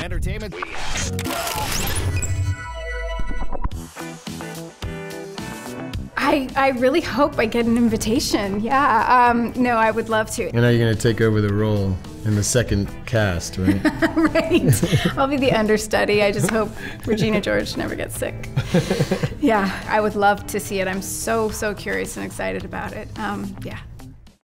entertainment. I really hope I get an invitation. Yeah, no, I would love to. And are you going to take over the role in the second cast, right? Right. I'll be the understudy. I just hope Regina George never gets sick. Yeah, I would love to see it. I'm so curious and excited about it. Yeah.